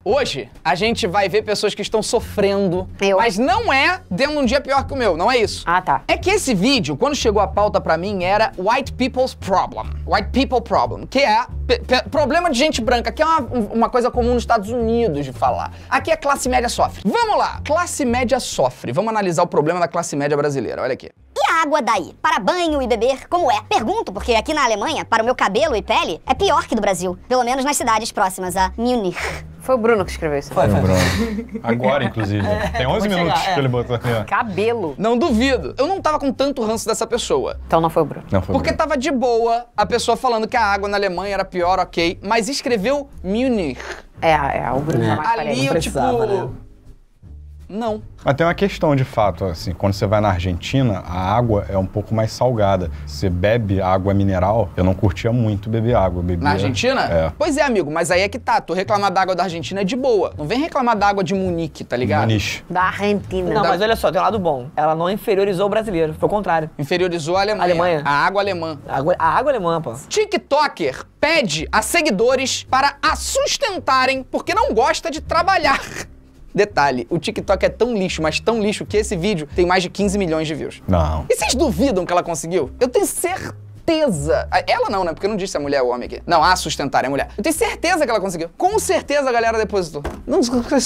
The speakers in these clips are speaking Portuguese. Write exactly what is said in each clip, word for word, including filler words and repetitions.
Hoje, a gente vai ver pessoas que estão sofrendo, Eu. mas não é dentro de um dia pior que o meu, não é isso. Ah, tá. É que esse vídeo, quando chegou a pauta pra mim, era White People's Problem. White People Problem, que é pe- pe- problema de gente branca, que é uma, uma coisa comum nos Estados Unidos de falar. Aqui a classe média sofre. Vamos lá, classe média sofre. Vamos analisar o problema da classe média brasileira, olha aqui. E a água daí? Para banho e beber, como é? Pergunto, porque aqui na Alemanha, para o meu cabelo e pele, é pior que do Brasil. Pelo menos nas cidades próximas a Munich. Foi o Bruno que escreveu isso. Foi, foi. Agora, inclusive. Tem onze vou minutos chegar, é. que ele botou ali, ó. Cabelo. Não duvido. Eu não tava com tanto ranço dessa pessoa. Então não foi o Bruno. Não foi Porque bom. tava de boa a pessoa falando que a água na Alemanha era pior, ok, mas escreveu Munich. É, é, o Bruno jamais faria Ali isso. eu, precisava, tipo... né? Não. Mas tem uma questão de fato, assim, quando você vai na Argentina, a água é um pouco mais salgada. Você bebe água mineral, eu não curtia muito beber água. eu Bebia... Na Argentina? É. Pois é, amigo, mas aí é que tá. Tu reclamar da água da Argentina é de boa. Não vem reclamar da água de Munique, tá ligado? Muniz. Da Argentina. Não, Da- mas olha só, tem um lado bom. Ela não inferiorizou o brasileiro, foi o contrário. Inferiorizou a Alemanha. Alemanha. A água alemã. A água, a água alemã, pô. TikToker pede a seguidores para a sustentarem porque não gosta de trabalhar. Detalhe, o TikTok é tão lixo, mas tão lixo, que esse vídeo tem mais de quinze milhões de views. Não. E vocês duvidam que ela conseguiu? Eu tenho certeza. Ela não, né? Porque eu não disse se é mulher ou homem aqui. Não, a sustentar é mulher. Eu tenho certeza que ela conseguiu. Com certeza a galera depositou. Não,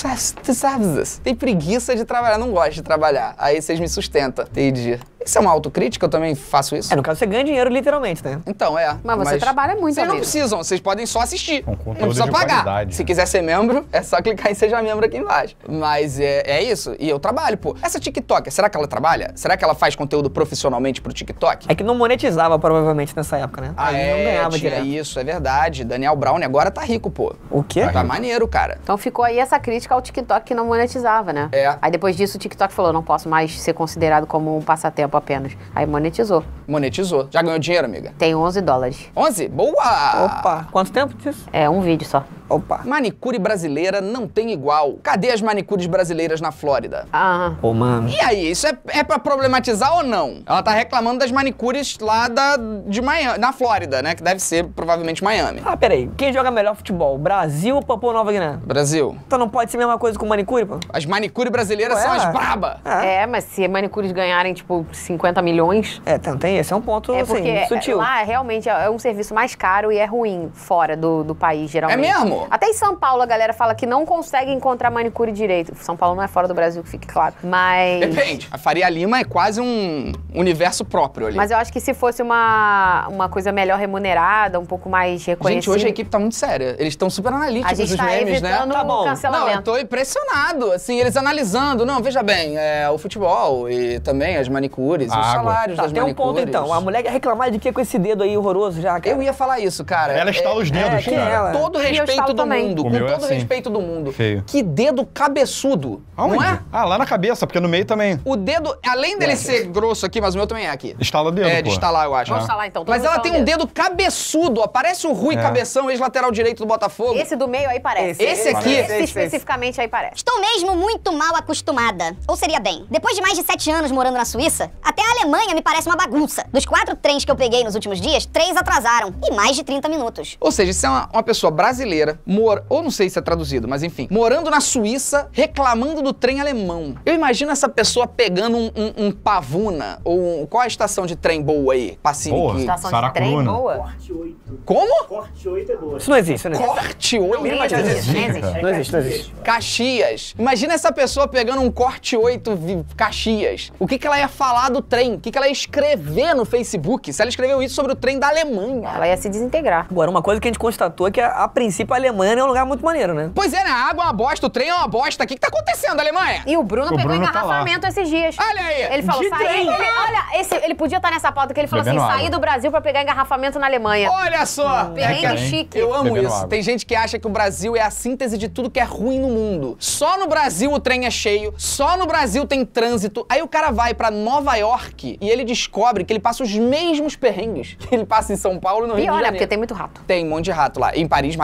tem preguiça de trabalhar, não gosta de trabalhar. Aí vocês me sustentam. Entendi. Isso é uma autocrítica? Eu também faço isso? É, no caso você ganha dinheiro literalmente, né? Então, é. Mas você trabalha muito, Vocês não amigo. precisam, vocês podem só assistir. Um Não conteúdo precisa de pagar. qualidade, Se né? quiser ser membro, é só clicar em Seja Membro aqui embaixo. Mas é, é isso. E eu trabalho, pô. Essa TikToker, será que ela trabalha? Será que ela faz conteúdo profissionalmente pro TikTok? É que não monetizava provavelmente nessa época, né? Ah, Aí é, não ganhava tinha direto. isso, é verdade. Daniel Brown agora tá rico, pô. O quê? Tá maneiro, cara. Então ficou aí essa crítica ao TikTok que não monetizava, né? É. Aí depois disso o TikTok falou, não posso mais ser considerado como um passatempo apenas. Aí monetizou. Monetizou. Já ganhou dinheiro, amiga? Tem onze dólares. onze? Boa! Opa, quanto tempo disso? É um vídeo só. Opa. Manicure brasileira não tem igual. Cadê as manicures brasileiras na Flórida? Ah, Ô, mano. E aí, isso é, é pra problematizar ou não? Ela tá reclamando das manicures lá da, de Miami, na Flórida, né? Que deve ser provavelmente Miami. Ah, peraí. Quem joga melhor futebol? Brasil ou Papua Nova Guiné? Brasil. Então não pode ser a mesma coisa com manicure, pô? As manicures brasileiras Ué? são as braba. é, mas se manicures ganharem, tipo, cinquenta milhões... É, tem, tem esse é um ponto, É assim, porque sutil. lá realmente é um serviço mais caro e é ruim fora do, do país, geralmente. É mesmo? Até em São Paulo a galera fala que não consegue encontrar manicure direito. São Paulo não é fora do Brasil, que fique claro. Mas... Depende. A Faria Lima é quase um universo próprio ali. Mas eu acho que se fosse uma, uma coisa melhor remunerada, um pouco mais reconhecida... Gente, hoje a equipe tá muito séria. Eles estão super analíticos A gente dos tá memes, né? evitando Tá bom. o Não, eu cancelamento. tô impressionado, assim, eles analisando. Não, veja bem, é, o futebol e também as manicures, A os água. salários Tá, das tem um manicures. ponto então. A mulher quer reclamar de que com esse dedo aí horroroso já, cara? Eu ia falar isso, cara. Ela estala os dedos, é, quem é cara. ela? Todo E eu respeito estalo do também. mundo, O com meu é todo assim. respeito do mundo. Feio. Que dedo cabeçudo, Aonde? não é? Ah, lá na cabeça, porque no meio também. O dedo, além dele ser grosso aqui, mas o meu também é aqui. Estala o dedo, É, pô. de estalar, eu acho. Vamos falar então. todo Mas mundo ela fala tem um dedo cabeçudo, ó. Parece o Rui É. Cabeção, ex-lateral direito do Botafogo. Esse do meio aí parece. Esse aqui? Esse Esse, especificamente aí parece. Estou mesmo muito mal acostumada. Ou seria bem, depois de mais de sete anos morando na Suíça, até a Alemanha me parece uma bagunça. Dos quatro trens que eu peguei nos últimos dias, três atrasaram. E mais de trinta minutos. Ou seja, isso é uma, uma pessoa brasileira, mor... ou não sei se é traduzido, mas enfim, morando na Suíça, reclamando do trem alemão. Eu imagino essa pessoa pegando um, um, um Pavuna, ou um... qual é a estação de trem boa aí? Passinho Boa. aqui. Estação de Saracuruna. trem boa. Corte oito. Como? Corte oito é boa. Isso não existe, isso não existe. Corte oito. Nem existe, nem existe. Não existe, não existe. Caxias. Imagina essa pessoa pegando um corte oito vi- Caxias. O que, que ela ia falar do trem? O que, que ela ia escrever no Facebook? Se ela escreveu isso sobre o trem da Alemanha. Ela ia se desintegrar. Agora, uma coisa que a gente constatou é que, a, a princípio, a Alemanha é um lugar muito maneiro, né? Pois é, né? A água é uma bosta, o trem é uma bosta. O que, que tá acontecendo, Alemanha? E o Bruno O pegou Bruno tá engarrafamento esses dias. Olha aí. Ele falou, De saí, trem. ele, olha, esse, ele podia estar nessa pauta que ele falou assim, Bebendo saí água. do Brasil pra pegar engarrafamento na Alemanha. Olha só. Perrengue É que- chique. Eu amo Bebendo isso. água. Tem gente que acha que o Brasil é a síntese de tudo que é ruim no mundo. Só no Brasil o trem é cheio, só no Brasil tem trânsito. Aí o cara vai pra Nova York e ele descobre que ele passa os mesmos perrengues que ele passa em São Paulo e no Rio de Pior, né? Janeiro. Porque tem muito rato. Tem um monte de rato lá. E em Paris mais ainda, né?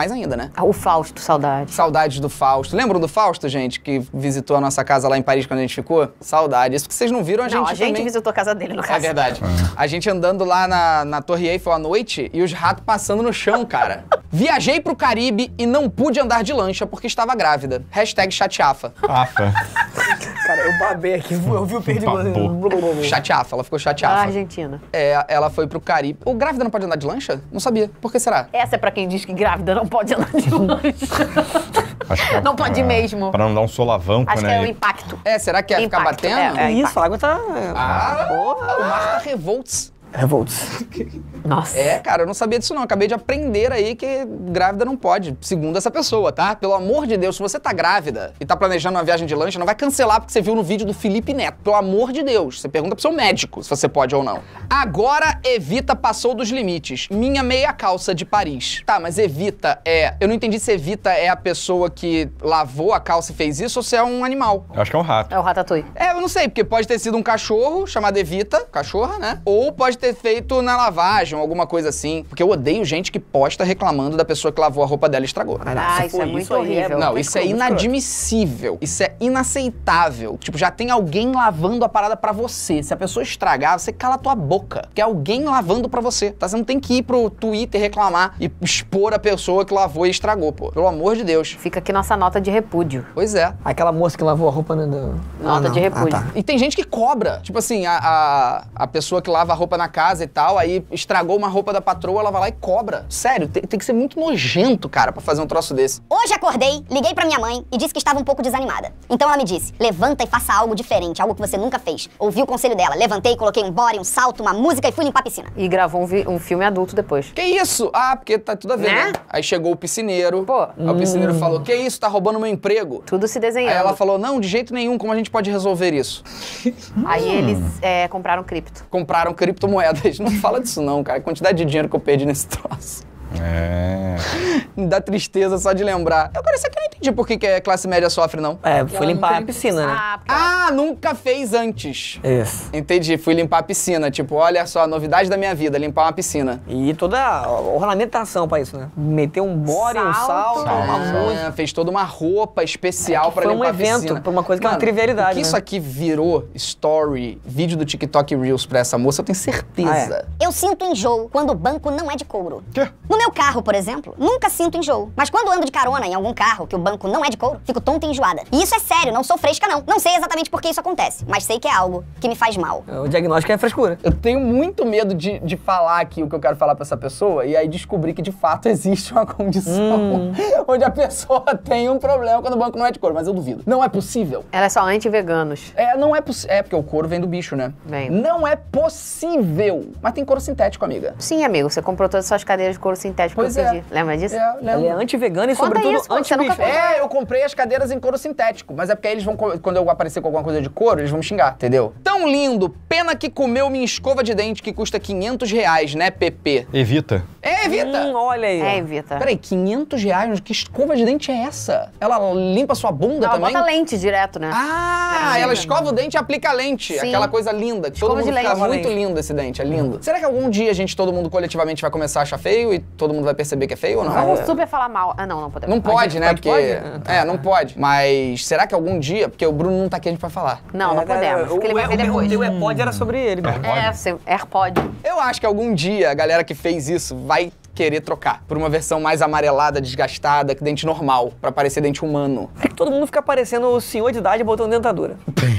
né? Ah, o Fausto, saudade. Saudades do Fausto. Lembram do Fausto, gente, que visitou a nossa casa lá em Paris quando a gente ficou? Saudade. Isso que vocês não viram, a gente Não, a gente também... visitou a casa dele, no caso. É verdade. A gente andando lá na, na Torre Eiffel à noite e os ratos passando no chão, cara. Viajei pro Caribe e não pude andar de lancha porque estava grávida. Hashtag chateafa. Afa. Cara, eu babei aqui, eu vi o perdigoso. Chateafa, ela ficou Da chateafa. Argentina. É, ela foi pro Caribe. O grávida não pode andar de lancha? Não sabia. Por que será? Essa é pra quem diz que grávida não pode andar de lancha. Acho que é Não pode pra- mesmo. Pra não dar um solavanco, Acho que né? é o E- impacto. É, será que ia ficar Impacto, batendo? é, é. Isso, a água tá... Ah, Porra. o mar tá revolts. Revolts. Nossa. É, cara, eu não sabia disso não. Acabei de aprender aí que grávida não pode, segundo essa pessoa, tá? Pelo amor de Deus, se você tá grávida e tá planejando uma viagem de lancha, não vai cancelar porque você viu no vídeo do Felipe Neto. Pelo amor de Deus, você pergunta pro seu médico se você pode ou não. Agora, Evita passou dos limites. Minha meia calça de Paris. Tá, mas Evita é... Eu não entendi se Evita é a pessoa que lavou a calça e fez isso ou se é um animal. Eu acho que é um rato. É o Ratatouille. É, eu não sei, porque pode ter sido um cachorro chamado Evita, cachorra, né? Ou pode ter feito na lavagem, alguma coisa assim. Porque eu odeio gente que posta reclamando da pessoa que lavou a roupa dela e estragou. Ah, isso é muito horrível. Não, isso é inadmissível. Isso é inaceitável. Tipo, já tem alguém lavando a parada pra você. Se a pessoa estragar, você cala a tua boca. Porque é alguém lavando pra você. Tá? Você não tem que ir pro Twitter reclamar e expor a pessoa que lavou e estragou, pô. Pelo amor de Deus. Fica aqui nossa nota de repúdio. Pois é. Aquela moça que lavou a roupa, né? Do... Nota Ah, não. de repúdio. Ah, tá. E tem gente que cobra. Tipo assim, a, a, a pessoa que lava a roupa na casa e tal, aí estragou uma roupa da patroa, ela vai lá e cobra. Sério, tem, tem que ser muito nojento, cara, pra fazer um troço desse. Hoje acordei, liguei pra minha mãe e disse que estava um pouco desanimada. Então ela me disse, levanta e faça algo diferente, algo que você nunca fez. Ouvi o conselho dela, levantei, coloquei um body, um salto, uma música e fui limpar a piscina. E gravou um, vi- um filme adulto depois. Que isso? Ah, porque tá tudo a ver, né? Né? Aí chegou o piscineiro. Pô. Aí o piscineiro falou, que isso, tá roubando meu emprego? Tudo se Aí desenhando. ela falou, não, de jeito nenhum, como a gente pode resolver isso? Aí eles é, compraram cripto. Compraram criptomoedas. Não fala disso não, cara. A quantidade de dinheiro que eu perdi nesse troço. É. Me dá tristeza só de lembrar. Eu, cara, isso aqui eu não entendi por que que a classe média sofre, não. É, foi Ela limpar não a tem- piscina, né? Ah, porque Ah, nunca fez antes. Isso. Entendi, fui limpar a piscina. Tipo, olha só, a novidade da minha vida, limpar uma piscina. E toda a ornamentação pra isso, né? Meter um body, um Salto. salto, uma música. É, fez toda uma roupa especial É, pra foi um limpar a evento, piscina. pra uma coisa que é uma Mano, trivialidade, o que né? isso aqui virou story, vídeo do TikTok Reels pra essa moça, eu tenho certeza. Ah, Eu sinto enjoo quando o banco não é de couro. Quê? No meu carro, por exemplo, nunca sinto enjoo. Mas quando ando de carona em algum carro que o banco não é de couro, fico tonta e enjoada. E isso é sério, não sou fresca não. Não sei exatamente por que isso acontece, mas sei que é algo que me faz mal. O diagnóstico é frescura. Eu tenho muito medo de, de falar aqui o que eu quero falar pra essa pessoa e aí descobrir que de fato existe uma condição onde a pessoa tem um problema quando o banco não é de couro, mas eu duvido. Não é possível. ela é só anti-veganos. É, não é possível. É porque o couro vem do bicho, né? Vem. Não é possível. Mas tem couro sintético, amiga. Sim, amigo, você comprou todas as suas cadeiras de couro sintético Pois que eu é. pedi. Lembra disso? É, Ela é lembro. anti-vegana e, Conta sobretudo, isso, pô, você nunca anti-bicho. comprou. É, eu comprei as cadeiras em couro sintético, mas é porque aí eles vão, co- quando eu aparecer com alguma coisa de couro, eles vão me xingar, entendeu? Tão lindo, pena que comeu minha escova de dente que custa quinhentos reais, né, Pepe? Evita. É, Evita! Hum, olha aí. ó. É, Evita. Peraí, quinhentos reais? Que escova de dente é essa? Ela limpa sua bunda Ela também? bota lente direto, né? Ah, É, ela sim. escova o dente e aplica lente. Sim. Aquela coisa linda. Que todo Escova mundo de fica lente. muito Lente. lindo esse dente, é lindo. Será que algum dia a gente, todo mundo coletivamente vai começar a achar feio e todo mundo vai perceber que é feio ou não? Vamos super falar mal. Ah, não, não podemos. Não pode, gente né? pode, Porque. pode? É, não pode. Mas será que algum dia. Porque o Bruno não tá aqui, a gente vai falar. Não, não É, podemos, porque ele vai ver o, depois. O teu AirPod era sobre ele. né? É, seu AirPod. Eu acho que algum dia a galera que fez isso vai querer trocar por uma versão mais amarelada, desgastada, que dente normal, pra parecer dente humano. Por que todo mundo fica parecendo o senhor de idade botando dentadura?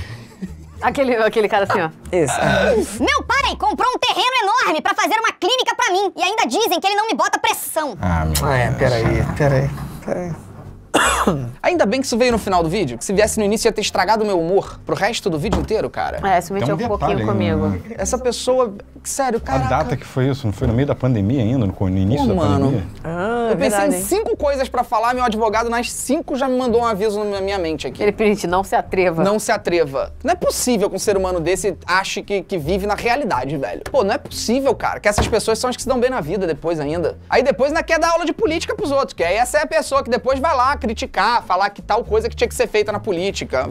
Aquele, aquele cara assim, ó. Esse. Meu pai comprou um terreno enorme pra fazer uma clínica pra mim e ainda dizem que ele não me bota pressão. Ah, meu Ah, é, Deus. peraí, peraí. peraí. Ainda bem que isso veio no final do vídeo, que se viesse no início ia ter estragado o meu humor pro resto do vídeo inteiro, cara. É, se mexeu Tem um um pouquinho detalhe comigo. ainda, né? Essa pessoa, sério, A caraca. data que foi isso? Não foi no meio da pandemia ainda? No, no início Pô, da mano. pandemia? Ah, Eu pensei verdade, em hein? cinco coisas pra falar, meu advogado nas cinco já me mandou um aviso na minha mente aqui. Aquele print, não se atreva. Não se atreva. Não é possível que um ser humano desse ache que, que vive na realidade, velho. Pô, não é possível, cara, que essas pessoas são as que se dão bem na vida depois ainda. Aí depois ainda quer dar aula de política pros outros, que aí essa é a pessoa que depois vai lá criticar, falar que tal coisa que tinha que ser feita na política.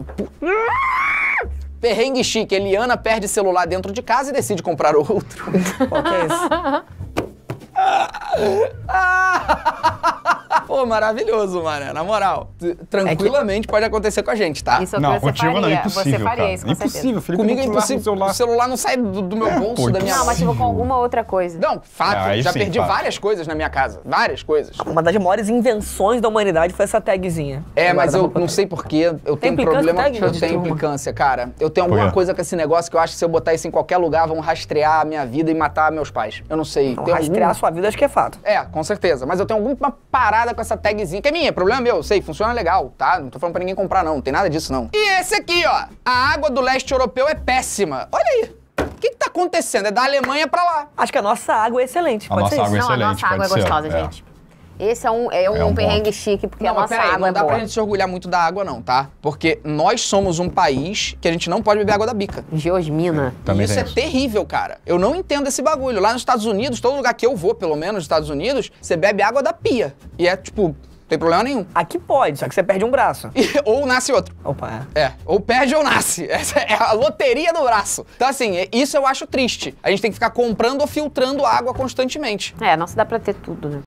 Perrengue chique, Eliana perde celular dentro de casa e decide comprar outro. Qual que é esse? Pô, maravilhoso, mano. Na moral. T- Tranquilamente pode acontecer com a gente, tá? Isso é o Não, que você contigo faria. não é impossível, Você faria cara. isso, com certeza. Impossível, Felipe. Comigo é no celular, impossível. no celular. O celular não sai do, do meu É, bolso, pô, da minha Não, mas tipo, com Impossível. alguma outra coisa. Não, fato. É, aí já sim, perdi fato. várias coisas na minha casa. Várias coisas. Uma das maiores invenções da humanidade foi essa tagzinha. É, Agora mas dá eu pra- não sei porquê. Eu tenho um implicância problema. com tag, Eu de tenho turma? implicância, cara. Eu tenho Por alguma quê? coisa com esse negócio que eu acho que se eu botar isso em qualquer lugar, vão rastrear a minha vida e matar meus pais. Eu não sei. Não, Tem rastrear algum- a sua vida acho que é fato. É, com certeza. Mas eu tenho alguma parada com essa tagzinha, que é minha, problema meu, eu sei, funciona legal, tá? Não tô falando pra ninguém comprar, não, não tem nada disso, não. E esse aqui, ó, a água do leste europeu é péssima. Olha aí, o que que tá acontecendo? É da Alemanha pra lá. Acho que a nossa água é excelente. A pode nossa ser água isso. é Não, a excelente, nossa água é pode ser, gostosa, é. gente. Esse é um, é um, É um perrengue ponto. chique, porque Não, a mas nossa peraí, água não é dá boa. pra gente se orgulhar muito da água, não, tá? Porque nós somos um país que a gente não pode beber água da bica. Geosmina. Também E isso tem é isso. terrível, cara. Eu não entendo esse bagulho. Lá nos Estados Unidos, todo lugar que eu vou, pelo menos nos Estados Unidos, você bebe água da pia. E é, tipo, não tem problema nenhum. Aqui pode, só que você perde um braço. E- ou nasce outro. Opa, é. É, ou perde ou nasce. Essa é a loteria do braço. Então, assim, é- isso eu acho triste. A gente tem que ficar comprando ou filtrando água constantemente. É, nossa, dá pra ter tudo, né?